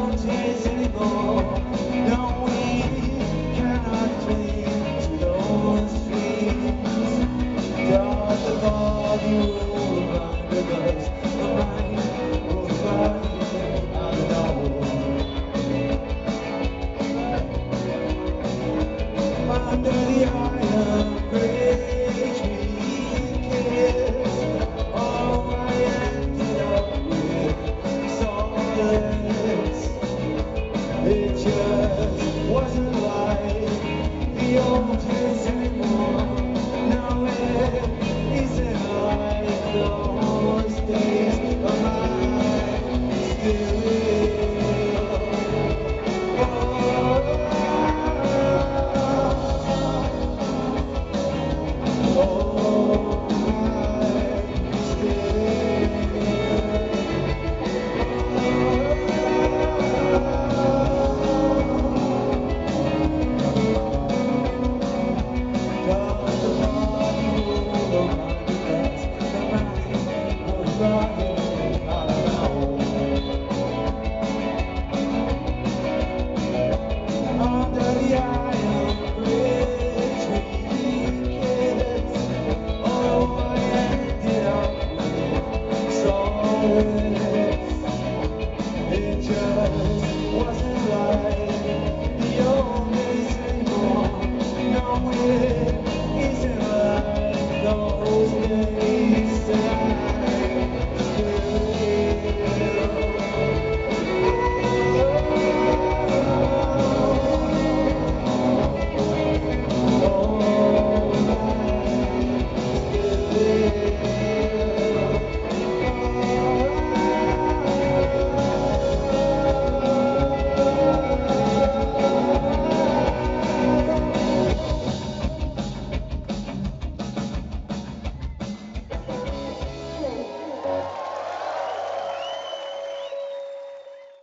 don't taste anymore. No, we cannot cling to those dreams. Does the body move under us? The mind will fly, I don't know. Under the iron bridge we kissed. Oh, I ended up with solace. It just wasn't like the old days anymore. Now it isn't like those days.